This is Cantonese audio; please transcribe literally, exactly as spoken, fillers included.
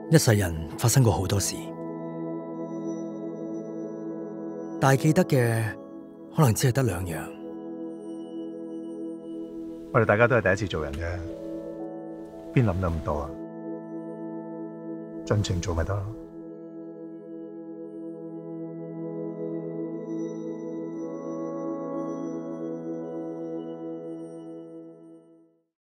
一世人發生過好多事，但係記得嘅可能只係得兩樣。 我哋大家都係第一次做人嘅，邊諗得咁多啊？盡情做咪得咯。